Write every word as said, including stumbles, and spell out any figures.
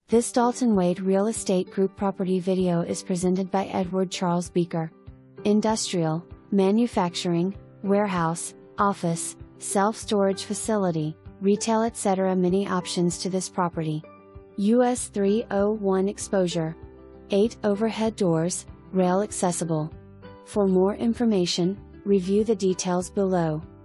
This Dalton Wade Real Estate Group property video is presented by Edward Charles Beaker. Industrial, manufacturing, warehouse, office, self-storage facility, retail et cetera. Many options to this property. U S three oh one exposure. eight overhead doors, rail accessible. For more information, review the details below.